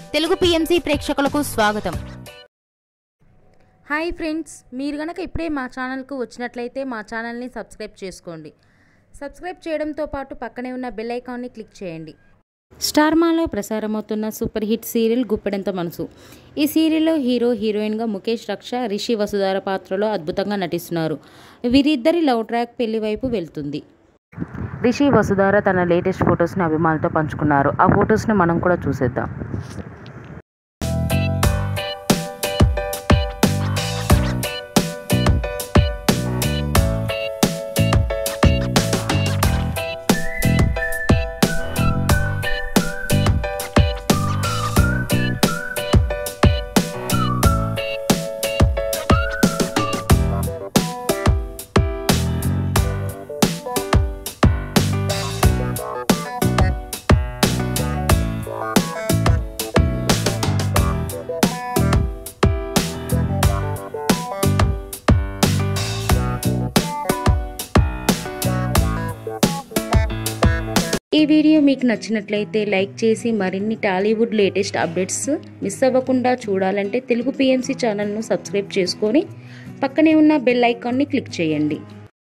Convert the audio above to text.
Telugu PMC ప్రేక్షకులకు స్వాగతం. Hi friends, మీరు గనక ఇప్పుడే మా ఛానల్కు వచ్చినట్లయితే మా ఛానల్ని సబ్స్క్రైబ్ చేసుకోండి. సబ్స్క్రైబ్ చేయడంతో పాటు పక్కనే ఉన్న బెల్ ఐకాన్ని క్లిక్ చేయండి. స్టార్ మాలో ప్రసారమవుతున్న super hit serial Guppedantha Manasu. ఈ సీరియల్లో హీరో హీరోయిన్గా ముఖేష్ రక్ష, రిషి వసుధార పాత్రలో అద్భుతంగా నటిస్తున్నారు. వీరిద్దరి లవ్ ట్రాక్ పెళ్లి వైపు వెళ్తుంది. రిషి వసుధార తన లేటెస్ట్ ఫొటోస్ని అభిమానులతో పంచుకున్నారు. ఆ ఫొటోస్ని మనం కూడా చూసేద్దాం. ఈ వీడియో మీకు నచ్చినట్లయితే లైక్ చేసి మరిన్ని టాలీవుడ్ లేటెస్ట్ అప్డేట్స్ మిస్ అవ్వకుండా చూడాలంటే తెలుగు పిఎంసి ఛానల్ను సబ్స్క్రైబ్ చేసుకొని పక్కనే ఉన్న బెల్ ఐకాన్ని క్లిక్ చేయండి.